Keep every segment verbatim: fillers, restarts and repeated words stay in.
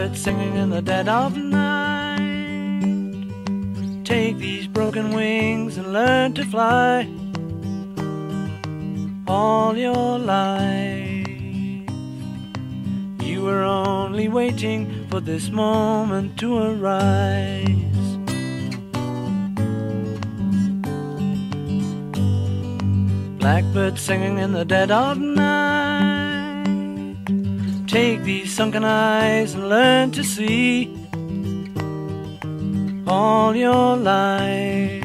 Blackbird singing in the dead of night. Take these broken wings and learn to fly all your life. You were only waiting for this moment to arise. Blackbird singing in the dead of night. Take these sunken eyes and learn to see all your life.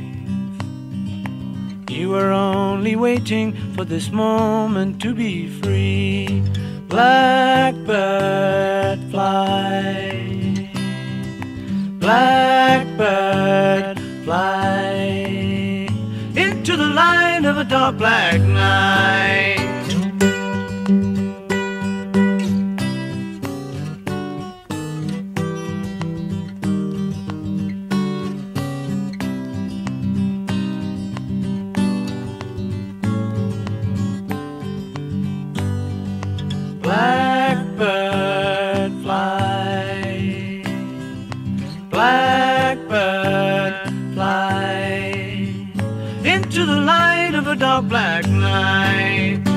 You were only waiting for this moment to be free. Blackbird fly, blackbird fly into the light of a dark black night. Blackbird fly, blackbird fly into the light of a dark black night.